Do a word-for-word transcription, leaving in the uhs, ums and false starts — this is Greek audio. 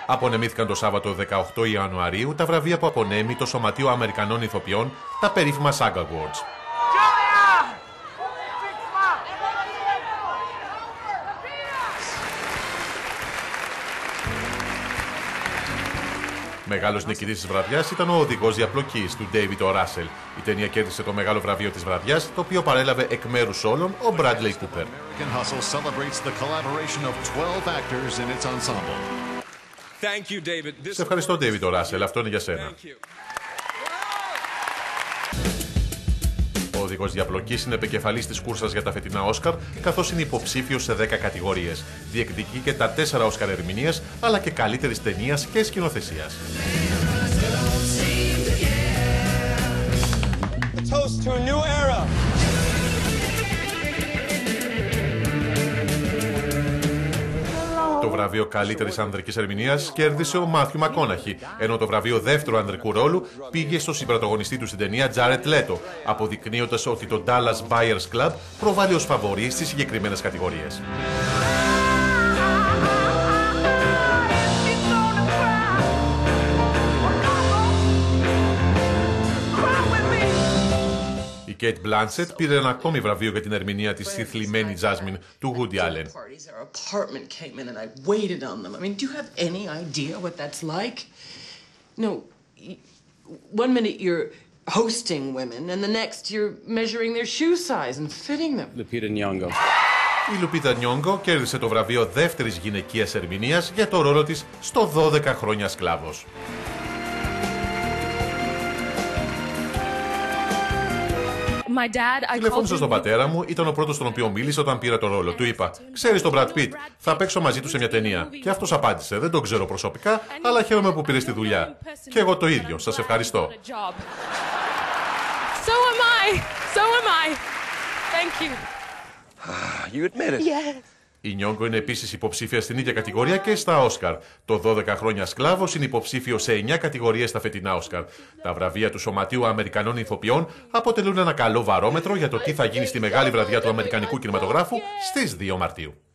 Απονεμήθηκαν το Σάββατο δεκαοκτώ Ιανουαρίου τα βραβεία που απονέμει το Σωματείο Αμερικανών Ηθοποιών, τα περίφημα SAG Awards. Μεγάλος νικητής της βραδιάς ήταν ο οδηγός διαπλοκής του David O. Russell. Η ταινία κέρδισε το μεγάλο βραβείο της βραδιάς, το οποίο παρέλαβε εκ μέρους όλων ο Bradley Cooper. Σε ευχαριστώ, David O. Russell. Αυτό είναι για σένα. Ο οδηγός διαπλοκής είναι επικεφαλής της κούρσας για τα φετινά Όσκαρ, καθώς είναι υποψήφιος σε δέκα κατηγορίες. Διεκδικεί και τα τέσσερα Όσκαρ ερμηνείας, αλλά και καλύτερης ταινίας και σκηνοθεσίας. Το βραβείο καλύτερης ανδρικής ερμηνείας κέρδισε ο Μάθιου Μακόναχι, ενώ το βραβείο δεύτερου ανδρικού ρόλου πήγε στο συμπρωταγωνιστή του στην ταινία Τζάρετ Λέτο, αποδεικνύοντας ότι το Dallas Buyers Club προβάλλει ως φαβορί στις συγκεκριμένες κατηγορίες. Η Κέιτ Μπλάνσετ πήρε ένα ακόμη βραβείο για την ερμηνεία της στη θλιμμένη Τζάσμιν του Woody Allen. Η Λουπίτα Νιόγκο κέρδισε το βραβείο δεύτερης γυναικείας ερμηνείας για το ρόλο της στο δώδεκα χρόνια σκλάβος. Τηλεφώνησα στον πατέρα μου, ήταν ο πρώτος στον οποίο μίλησα όταν πήρα το ρόλο. Του είπα: «Ξέρεις τον Brad Pitt, θα παίξω μαζί του σε μια ταινία». Και αυτός απάντησε: «Δεν τον ξέρω προσωπικά, αλλά χαίρομαι που πήρες τη δουλειά». Και εγώ το ίδιο. Σας ευχαριστώ. So am I. So am I. Thank you. You admit it. Yes. Η Νιόγκο είναι επίσης υποψήφια στην ίδια κατηγορία και στα Όσκαρ. Το δώδεκα χρόνια σκλάβος είναι υποψήφιο σε εννιά κατηγορίες στα φετινά Όσκαρ. Τα βραβεία του Σωματείου Αμερικανών Ηθοποιών αποτελούν ένα καλό βαρόμετρο για το τι θα γίνει στη μεγάλη βραδιά του Αμερικανικού κινηματογράφου στις δύο Μαρτίου.